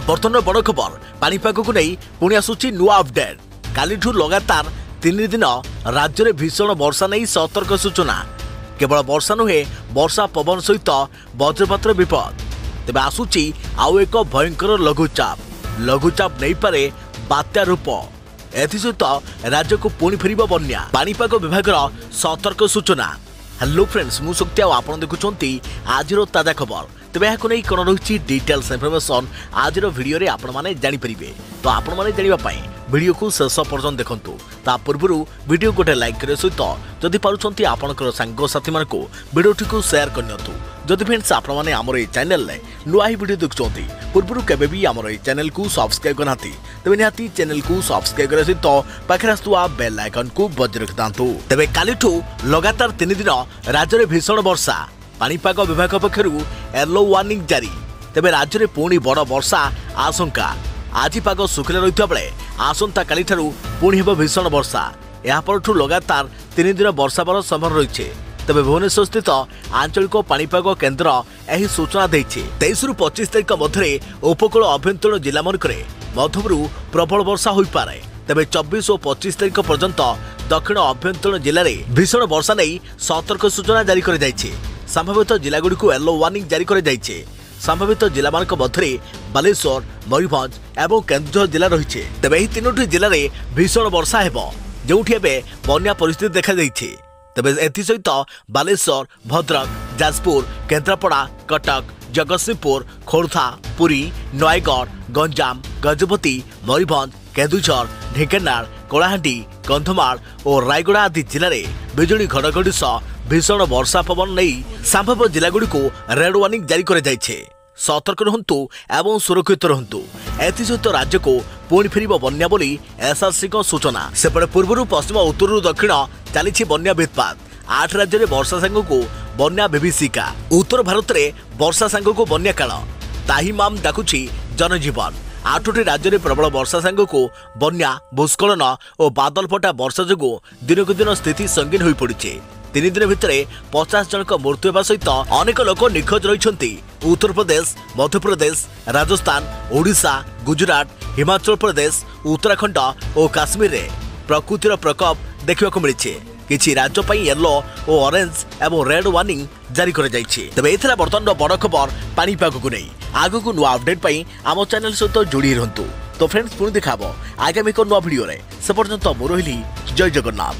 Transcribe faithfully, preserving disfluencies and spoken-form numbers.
बर्तमान बड़ खबर पानीपाग को नहीं पुणी आसुची नुआ अपडेट। कालीठू लगातार तीन दिन राज्य में भीषण वर्षा नहीं सतर्क सूचना। केवल वर्षा नुहे वर्षा पवन सहित वज्रपातर विपद। तेज आसुची आउ एक भयंकर लघुचाप लघुचाप नहीं पारे बात्या रूप। एसहित राज्य को पुणी फेर बन्या। पानीपाग विभाग सतर्क सूचना। हेलो फ्रेंड्स, मु शक्ति आपन देखुछंती आज ताजा खबर। तेज यह नहीं कौन रही डिटेल्स इनफर्मेशन आज वीडियो रे आपण माने जानि परिबे। तो आपण माने जानिबा पई वीडियो को शेष पर्यंत देखंतु। ता पूर्व वीडियो गोटे लाइक करे सहित जदि पारुछंती आपनकर सांग साथी मान को वीडियोटी को शेयर करनियतु। जदि फ्रेंड्स आपण माने हमर ए चैनल ले नुआ ही वीडियो देखुछंती पूर्व केबे भी हमर ए चैनल को सब्सक्राइब करनाती तबे निहाती चैनल को सब्सक्राइब करे सहित पाखरे आस्तुआ बेल आइकन को बज रख दांतु। तबे कालीठू लगातार तीन दिन राज्य में भीषण वर्षा। पानीपाग विभाग पक्षर येलो वार्निंग जारी। तेज राज्य में पुणी बड़ वर्षा आशंका। आज पाग सुखिला रही बेले आसंता काली ठारू पुणी हेब भीषण वर्षा। यापरठू लगातार तीन दिन वर्षा हेबार संभावना रही है। तेज भुवनेश्वर स्थित आंचलिक पानीपाग केन्द्र यह सूचना देइछे। तेईस रु पच्चीस तारिख मध्य उपकूल अभ्यंतरण जिला मानक मध्यमरू प्रबल वर्षा हो पारे। तेज चौबीस और पच्चीस तारिख पर्यंत दक्षिण अभ्यंतरण जिले में भीषण वर्षा नहीं सतर्क सूचना जारी कर संभावित जिलागुड़ी को येलो वार्निंग जारी कर संभावित जिला मान मध्य बालेश्वर मयूरभंज और केन्दुझर जिला रही है। तेज यह तीनोटी जिले में भीषण वर्षा हेब जोठी एबे बन्या परिस्थिति देखा देइछे। तेज एसहित बालेश्वर भद्रक जाजपुर केन्द्रापड़ा कटक जगतसिंहपुर खोर्धा पुरी नयगढ़ गंजाम गजपति मयूरभंज केन्दुझर ढेंकानाल कलाहांडी कंधमाल और रायगड़ा आदि जिले में बिजुली घड़घड़ी सह भीषण वर्षा पवन नहीं संभाव्य जिलागुड़ी को रेड वार्निंग जारी कर सतर्क रहंतु एवं सुरक्षित रहंतु। एसहित राज्य को पुणी फेर बन्या बोली एसआरसी सूचना। सेपटे पूर्व पश्चिम उत्तर दक्षिण चली बन्या बेतपात। आठ राज्य में वर्षा सांग को बन्या विभीषिका। उत्तर भारत में वर्षा सांग को बन्या काल ताहिमाम डाकुची जनजीवन। आठोटी राज्य में प्रबल वर्षा सांग को बन्या भूस्खलन और बादल फटा वर्षा जो दिनक दिन स्थिति संगीन हो पड़ी। तीन दिन भितर पचास जन मृत्यु होगा सहित अनेक लोक निखोज रही। उत्तर प्रदेश मध्य प्रदेश राजस्थान ओडिशा गुजरात हिमाचल प्रदेश उत्तराखंड और काश्मीर रे प्रकृतिर प्रकोप देखा मिली। किछि राज्य पई येलो और ऑरेंज एवं रेड वार्निंग जारी कर जाइछि। तबे एथरा बर्तमान बड़ खबर पानीपाग को नहीं। आगु को नुआ अपडेट पई आम चैनल सहित जोड़ी रहंतु। तो फ्रेंड्स पुणी देखाबो आगामी को नुआ वीडियो रे। से पर्यंत मोर हिली जय जगन्नाथ।